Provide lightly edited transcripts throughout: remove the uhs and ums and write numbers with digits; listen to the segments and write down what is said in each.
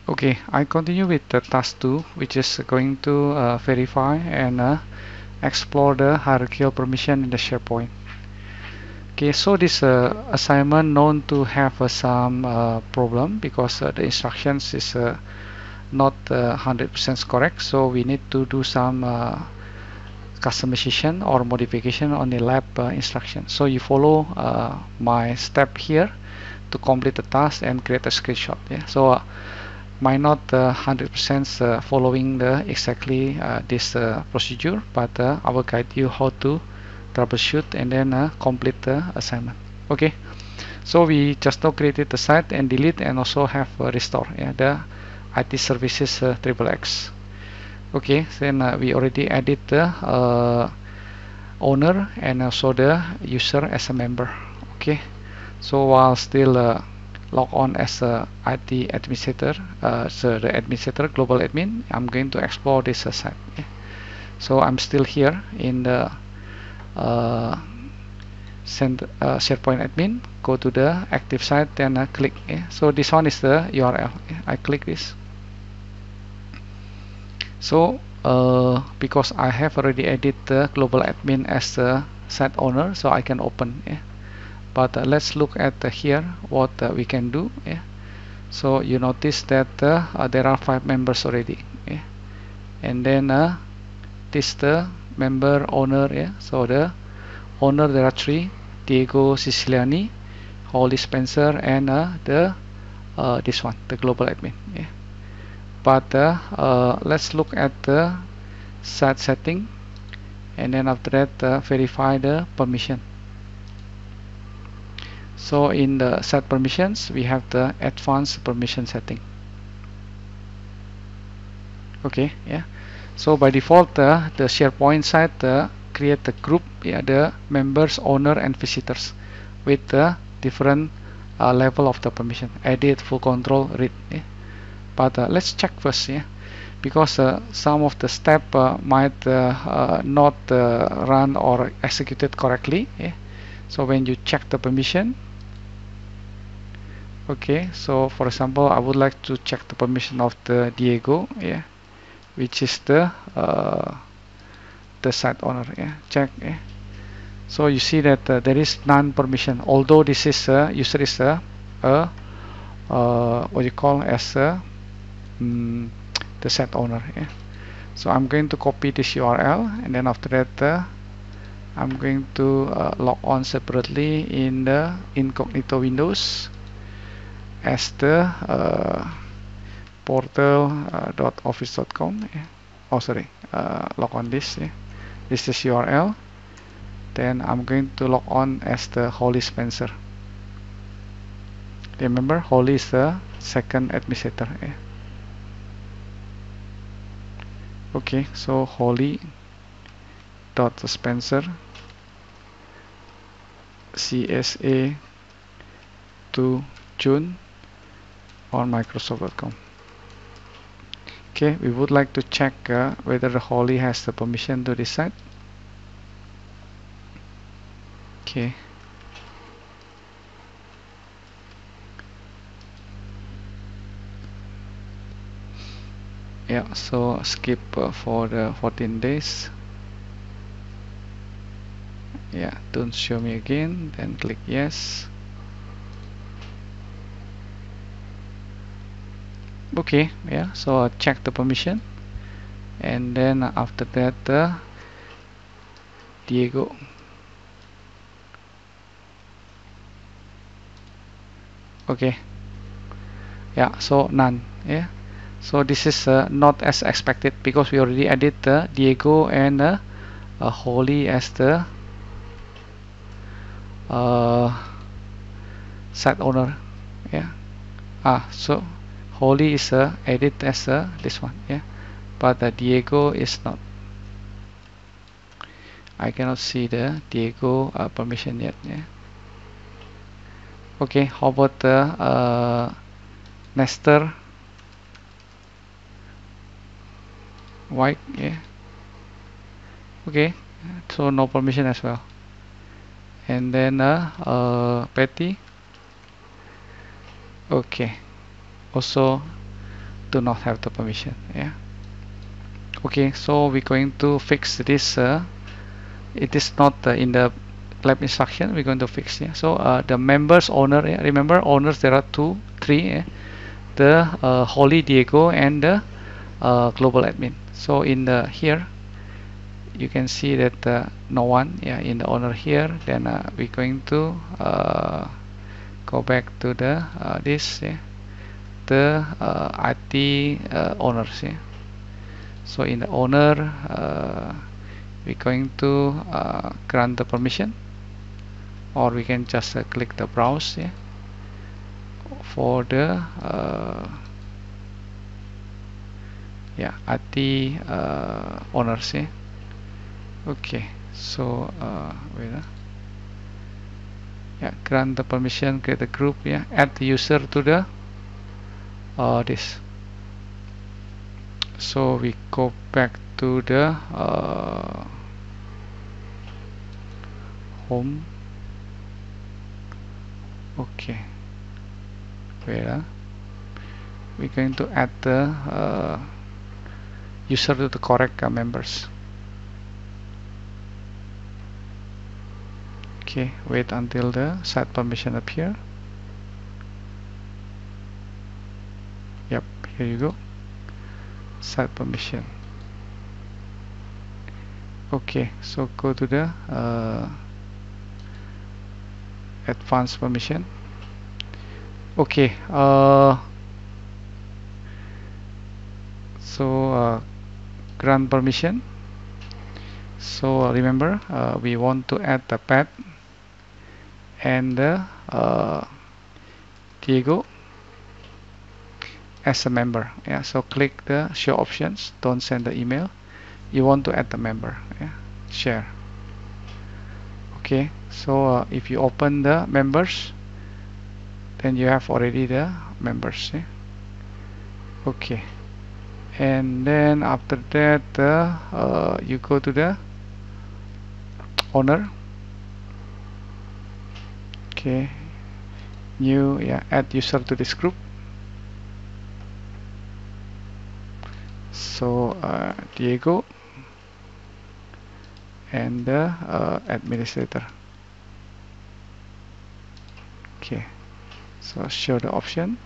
Okay, I continue with the task 2, which is going to verify and explore the hierarchical permission in the SharePoint. Okay, so this assignment known to have some problem because the instructions is not 100% correct, so we need to do some customization or modification on the lab instruction. So you follow my step here to complete the task and create a screenshot. Yeah, so might not 100% following the exactly this procedure, but I will guide you how to troubleshoot and then complete the assignment. Okay, so we just now created the site and delete and also have restore, yeah, the IT services XXX. Okay, then we already added the owner and also the user as a member. Okay, so while still log on as a IT administrator, so the administrator, global admin, I'm going to explore this site. Okay. So I'm still here in the SharePoint admin. Go to the active site, then click. So this one is the URL. I click this. So because I have already added the global admin as the site owner, so I can open. But let's look at here what we can do. So you notice that there are 5 members already. And then this the member owner. So the owner, there are 3: Diego Siciliani, Holly Spencer, and the this one, the global admin. But let's look at the site setting, and then after that verify the permission. So in the set permissions, we have the advanced permission setting. Okay, yeah. So by default, the SharePoint site create the group, the members, owner, and visitors with the different level of the permission: edit, full control, read. But let's check first, because some of the step might not run or executed correctly. So when you check the permission, okay, so for example, I would like to check the permission of the Diego, which is the site owner. Check. So you see that there is none permission, although this is user is what you call as the site owner. So I'm going to copy this URL, and then after that I'm going to log on separately in the incognito windows as the portal.office.com. Oh, sorry, log on this. This is URL. Then I'm going to log on as the Holly Spencer. Remember, Holly is the second administrator. Okay, so Holly dot Spencer CSA to June on Microsoft.com. Okay, we would like to check whether the Holly has the permission to this site. Okay. Yeah, so skip for the 14 days. Yeah, don't show me again, then click yes. Okay, yeah, so check the permission, and then after that Diego. Okay, yeah, so none. So this is not as expected because we already added Diego and Holly as the site owner. So Holly is added as this one, but Diego is not. I cannot see the Diego permission yet. Okay, how about the Nestor White? Okay, so no permission as well. And then Patty. Okay, also do not have the permission. Yeah. Okay, so we're going to fix this. It is not in the lab instruction. We're going to fix. Yeah. So the members owner. Yeah, remember owners there are three. Yeah? The Holy Diego and the global admin. So in the here you can see that no one, yeah, in the owner here. Then we're going to go back to the this, yeah, the IT owners. Yeah. So in the owner, we're going to grant the permission, or we can just click the browse, yeah, for the yeah, IT owners. Yeah. Okay, so wait, yeah, grant the permission, create a group, yeah, add the user to the this. So we go back to the home. Okay, where we're going to add the user to the correct members. Okay, wait until the set permission appear. Yep, here you go. Set permission. Okay, so go to the advanced permission. Okay, so grant permission. So remember, we want to add the pet and the Diego as a member. Yeah, so click the show options. Don't send the email. You want to add the member. Yeah, share. Okay, so if you open the members, then you have already the members. Yeah? Okay, and then after that you go to the owner. Okay, new, yeah, add user to this group. So Diego and the administrator. Okay, so show the option.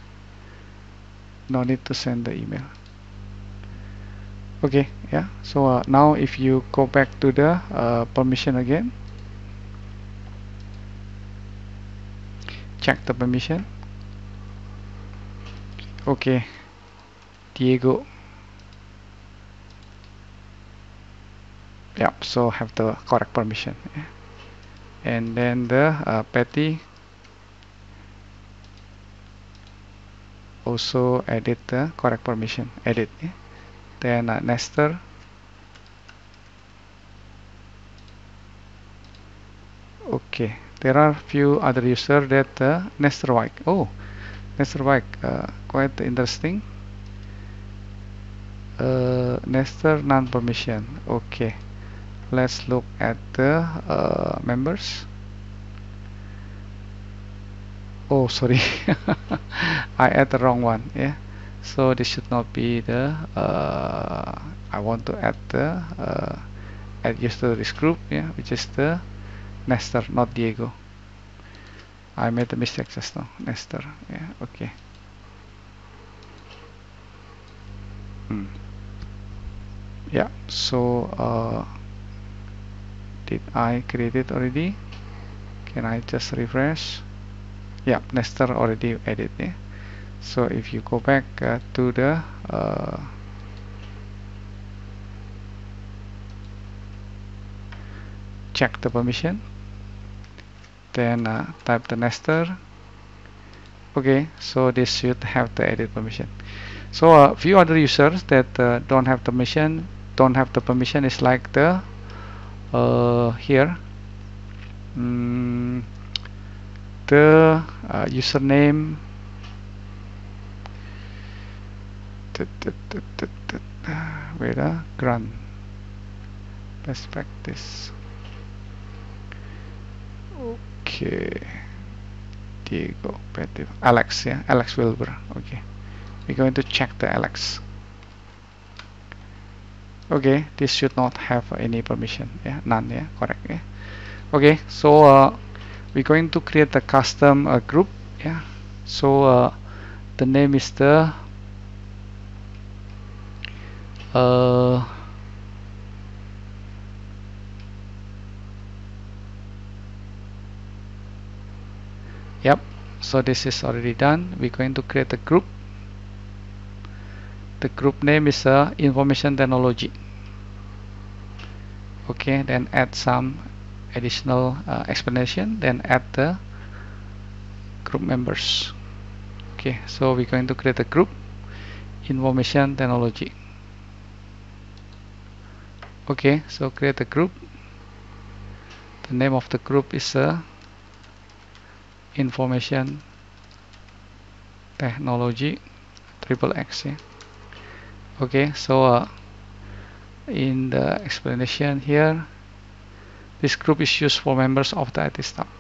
No need to send the email. Okay, yeah, so now if you go back to the permission again, check the permission. Okay, Diego. Yeah, so have the correct permission. Yeah. And then the Patty also edit the correct permission. Edit. Yeah. Then Nestor. Okay, there are few other users that Nestor White. Oh, Nestor White, quite interesting. Nestor non-permission. Okay, let's look at the members. Oh, sorry, I add the wrong one. Yeah, so this should not be the. I want to add the add user to this group. Yeah, which is the Nestor, not Diego. I made a mistake just now. Nestor. Yeah. Okay. Yeah. So did I create it already? Can I just refresh? Yeah, Nestor already added. Yeah. So if you go back to the check the permission, then type the Nestor. Okay, so this should have the edit permission. So a few other users that don't have the permission is like the here the username wait grant best practice. Okay, Diego Petit Alex, yeah, Alex Wilbur. Okay, we're going to check the Alex. Okay, this should not have any permission. Yeah, none. Yeah, correct. Yeah. Okay, so we're going to create a custom group. Yeah, so the name is the yep, so this is already done. We're going to create a group. The group name is information technology. Okay, then add some additional explanation, then add the group members. Okay, so we're going to create a group information technology. Okay, so create a group. The name of the group is information technology XXX. Yeah. Okay, so in the explanation here, this group is used for members of the IT staff.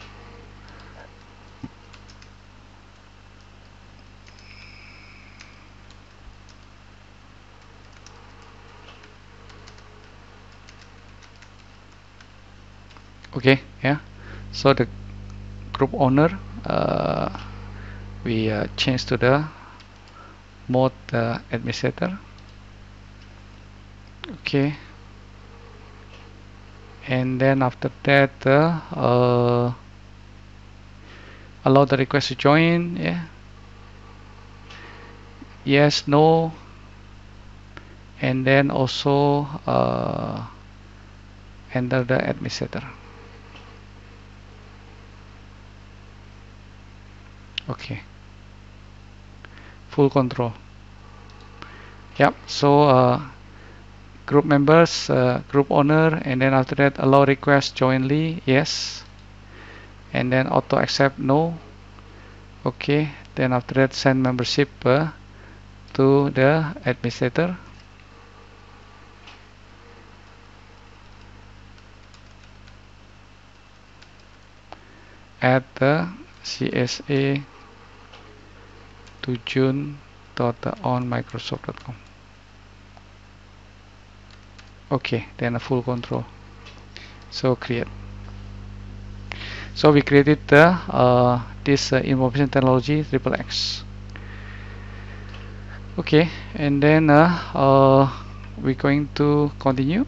Okay, yeah, so the group owner we change to the mode administrator. Okay, and then after that allow the request to join. Yeah, yes, no, and then also enter the administrator. Okay, full control. Yep, so group members, group owner, and then after that allow request jointly, yes, and then auto accept, no. Okay, then after that send membership to the administrator. Add the CSA to june.onmicrosoft.com. Okay, then a full control. So create. So we created the this information technology XXX. Okay, and then we're going to continue.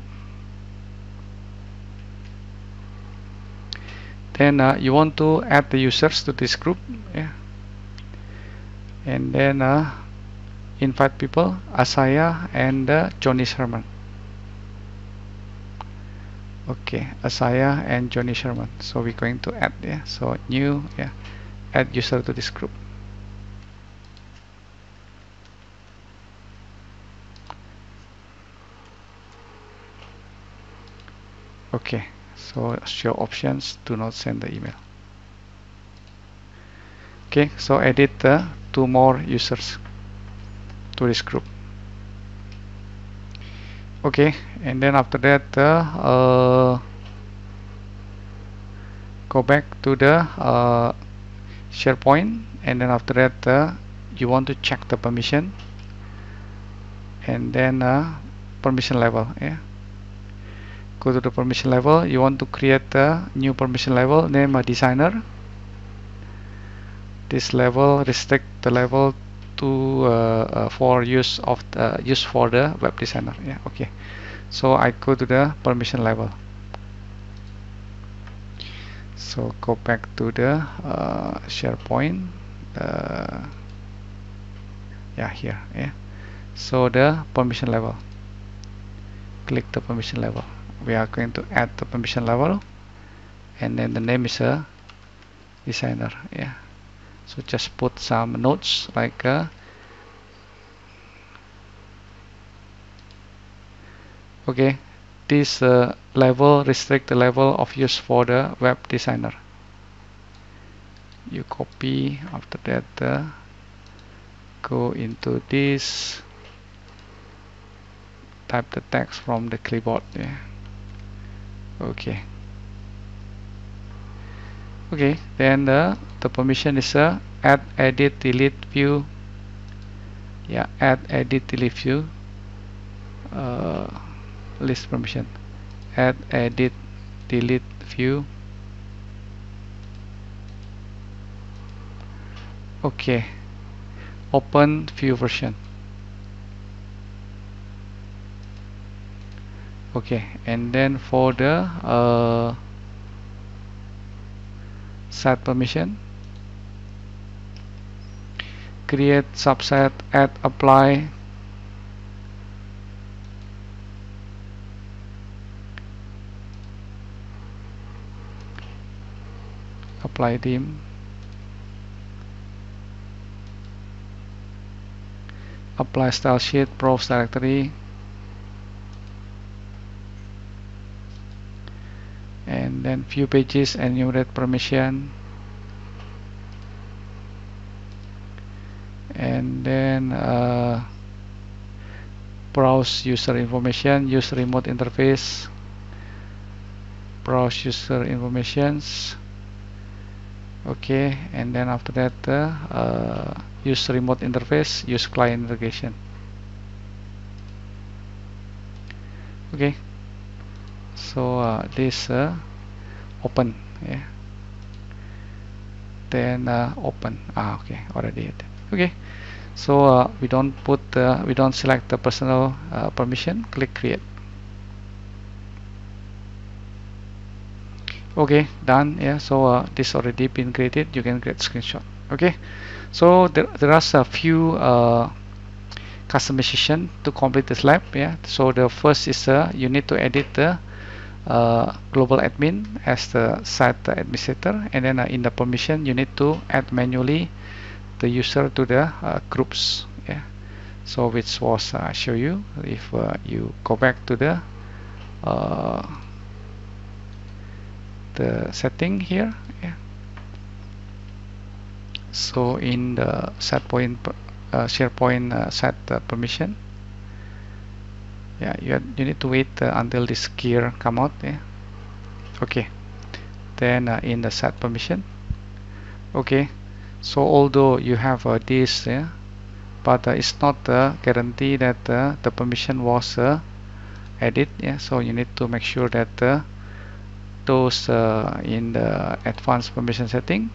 Then you want to add the users to this group, yeah, and then invite people, Asaya and Johnny Sherman. Okay, Asaya and Johnny Sherman. So we're going to add, yeah, so new, yeah, add user to this group. Okay, so show options, do not send the email. Okay, so edit two more users to this group. Okay, and then after that go back to the SharePoint, and then after that you want to check the permission, and then permission level, yeah. Go to the permission level. You want to create a new permission level, name a designer. This level restrict the level to for use of the for the web designer. Yeah, okay. So I go to the permission level. So go back to the SharePoint. Yeah, here. Yeah. So the permission level. Click the permission level. We are going to add the permission level, and then the name is a designer. Yeah. So just put some notes like okay, this level restrict the level of use for the web designer. You copy, after that go into this, type the text from the clipboard. Yeah. Okay. Okay, then the permission is add, edit, delete, view, yeah, add, edit, delete view, list permission, add, edit, delete view. Okay, open view version. Okay, and then for the set permission, create subset, add, apply, apply dim, apply style sheet, browse directory, and then view pages, enumerate permission, and then browse user information, use remote interface, browse user informations. Okay, and then after that use remote interface, use client integration. Okay, so this open, yeah, then open. Okay, already it. Okay, so we don't select the personal permission, click create. Okay, done. Yeah, so this already been created, you can create screenshot. Okay, so there are a few customization to complete this lab. Yeah, so the first is you need to edit the global admin as the site administrator, and then in the permission you need to add manually the user to the groups. Yeah, so which was show you if you go back to the setting here. Yeah, so in the set point SharePoint set permission, yeah, you need to wait until this gear come out. Yeah, okay, then in the set permission. Okay, so although you have this, yeah, but it's not a guarantee that the permission was added. Yeah, so you need to make sure that those in the advanced permission setting.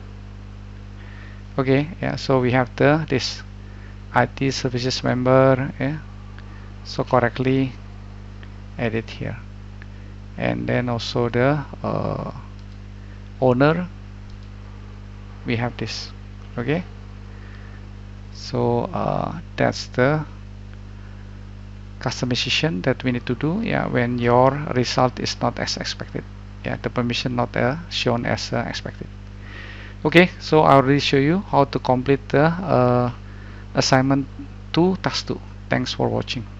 Okay, yeah, so we have this IT services member, yeah, so correctly edit here, and then also the owner, we have this. Okay, so that's the customization that we need to do, yeah, when your result is not as expected. Yeah, the permission not shown as expected. Okay, so I already show you how to complete the assignment 2 task 2. Thanks for watching.